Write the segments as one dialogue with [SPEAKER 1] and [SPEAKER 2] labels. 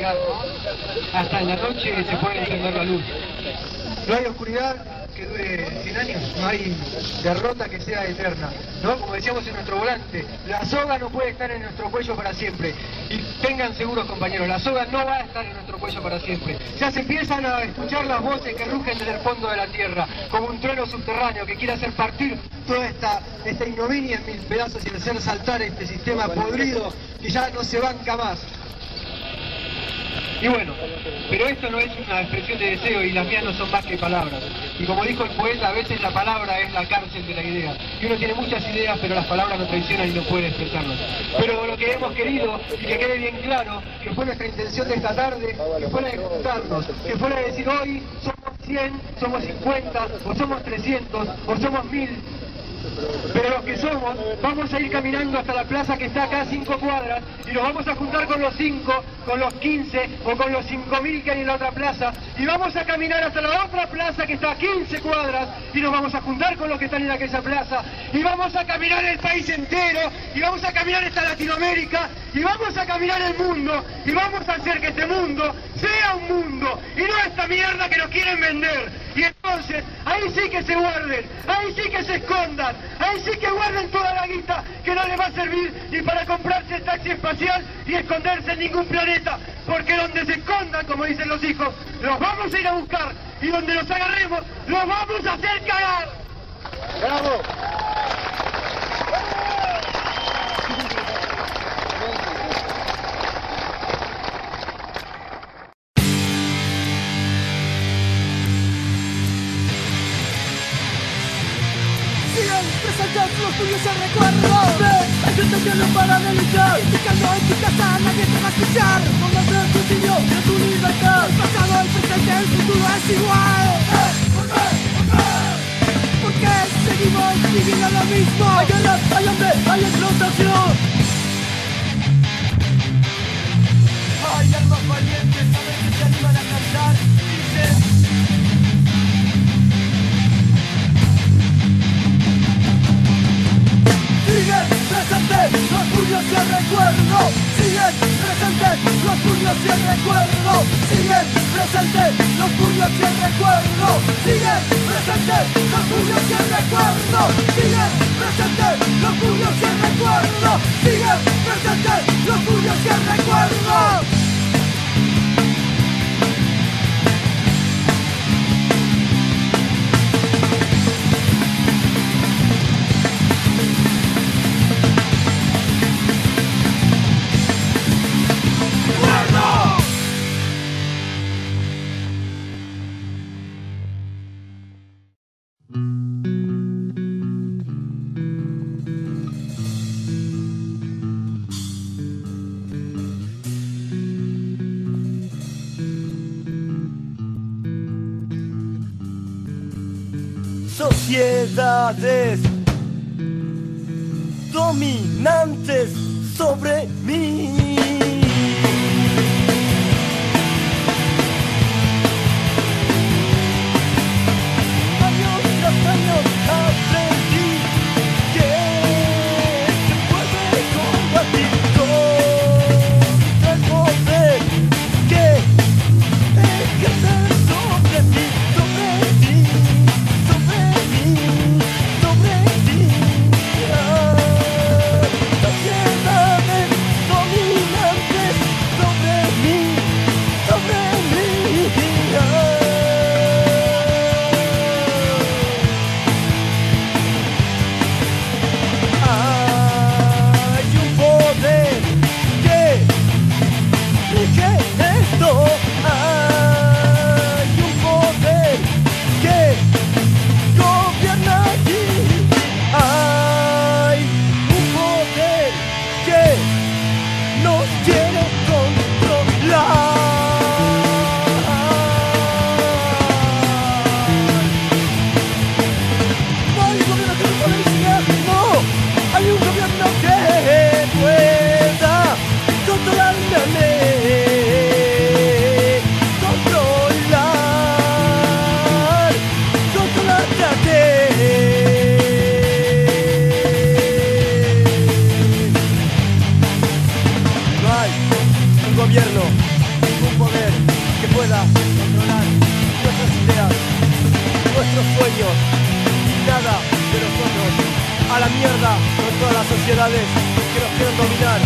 [SPEAKER 1] llegar, ¿no? Hasta en la noche se puede encender la luz. No hay oscuridad que dure 100 años, no hay derrota que sea eterna, ¿no? Como decíamos en nuestro volante, la soga no puede estar en nuestro cuello para siempre. Y tengan seguros, compañeros, la soga no va a estar en nuestro cuello para siempre. Ya se empiezan a escuchar las voces que rugen desde el fondo de la tierra, como un trueno subterráneo que quiere hacer partir toda esta ignominia en mil pedazos y hacer saltar este sistema podrido que ya no se banca más. Y bueno, pero esto no es una expresión de deseo y las mías no son más que palabras. Y como dijo el poeta, a veces la palabra es la cárcel de la idea. Y uno tiene muchas ideas, pero las palabras no traicionan y no puede expresarlas. Pero lo que hemos querido, y que quede bien claro, que fue nuestra intención de esta tarde, que fuera de juntarnos, que fuera de decir hoy somos 100, somos 50, o somos 300, o somos 1000. Pero los que somos, vamos a ir caminando hasta la plaza que está acá a 5 cuadras y nos vamos a juntar con los 5, con los 15 o con los 5000 que hay en la otra plaza y vamos a caminar hasta la otra plaza que está a 15 cuadras y nos vamos a juntar con los que están en aquella plaza y vamos a caminar el país entero y vamos a caminar esta Latinoamérica y vamos a caminar el mundo y vamos a hacer que este mundo sea un mundo y no esta mierda que nos quieren vender. Y entonces, ahí sí que se guarden, ahí sí que se escondan, ahí sí que guarden toda la guita que no les va a servir ni para comprarse el taxi espacial y esconderse en ningún planeta, porque donde se escondan, como dicen los hijos, los vamos a ir a buscar y donde los agarremos, los vamos a hacer cagar. ¡Bravo!
[SPEAKER 2] Los tuyos se recuerdo. Hay gente que no para de luchar. Criticando en tu casa, nadie te va a escuchar. Póngase el cuchillo de tu libertad. El pasado, el presente, el futuro es igual. ¿Por qué? ¿Por qué seguimos viviendo lo mismo? Hay guerra, hay hambre, hay explotación. Hay almas valientes, a veces se animan a cantar. Dicen siguen presentes los puños y el recuerdo. Siguen presentes los puños y el recuerdo. Siguen presentes los puños y el recuerdo. Siguen presentes los puños y el recuerdo. Siguen presentes los puños y el recuerdo. Siguen presentes los puños y el recuerdo. Sociedades dominantes sobre mí. Años tras años aprendí que se puede combatir contra el poder que ejerce sobre mí, sobre ti. Sociedades dominantes. a la mierda con todas las sociedades que nos quieren dominar.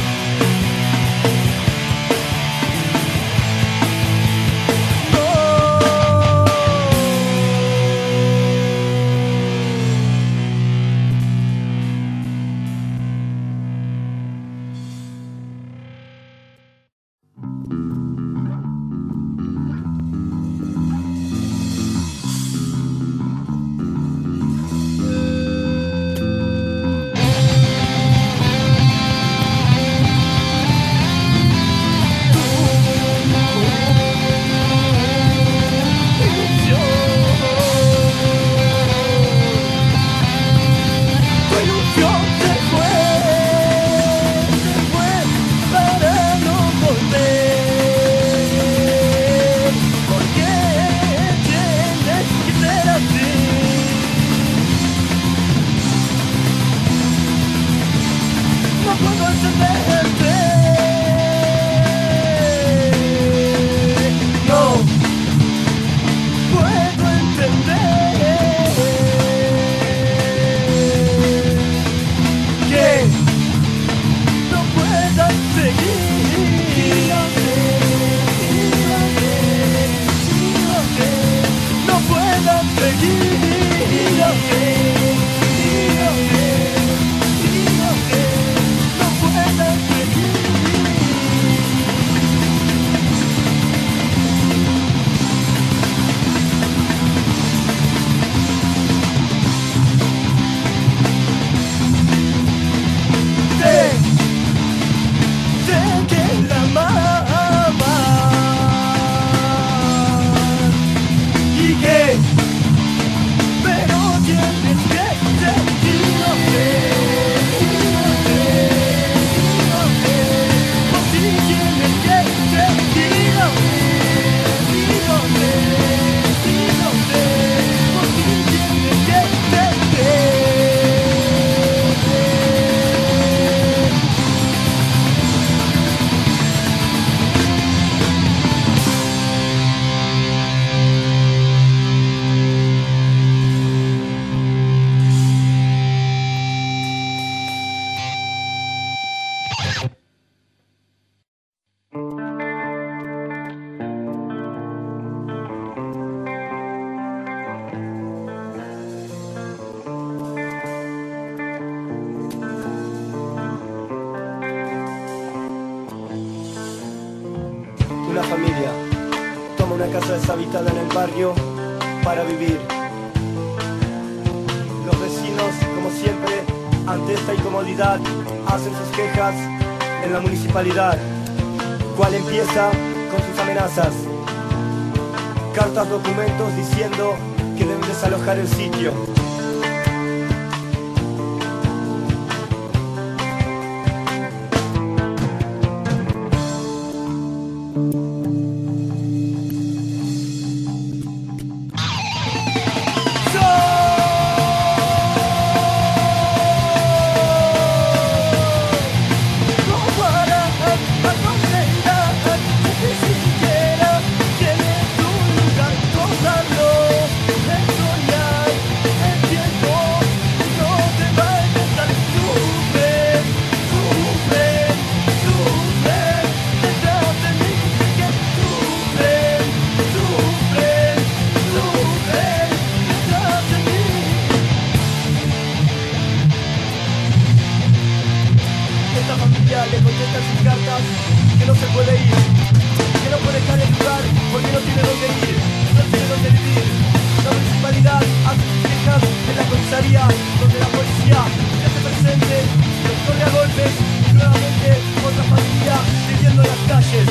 [SPEAKER 3] Una familia toma una casa deshabitada en el barrio para vivir. Los vecinos, como siempre, ante esta incomodidad, hacen sus quejas en la municipalidad, cual empieza con sus amenazas. Cartas, documentos diciendo que deben desalojar el sitio.
[SPEAKER 2] Le contestan sus cartas que no se puede ir, que no puede dejar el lugar porque no tiene dónde ir, no tiene dónde vivir. La municipalidad hace sus quejas en la comisaría, donde la policía se hace presente, los corre a golpes y nuevamente otra familia viviendo en las calles.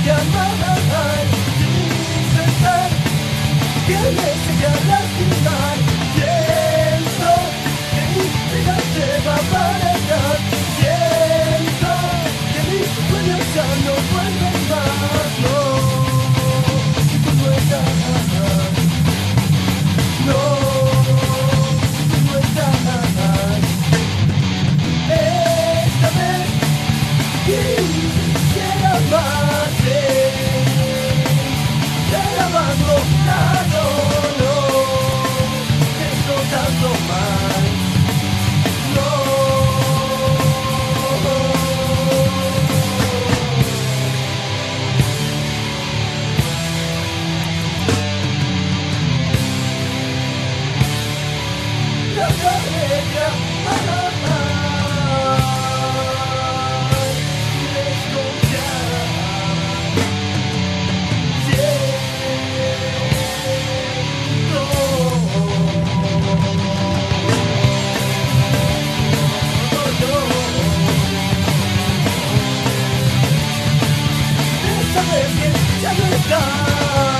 [SPEAKER 2] que amar, sin pensar que me llegue a lastimar. Pienso que mi vida se va a parar. Siento que mis sueños ya no vuelven más. No, si tú no estás, no, si tú no estás. Esta vez quisiera amarte, pero abandonado, no, esto tanto mal, no. La carrera, ya no está.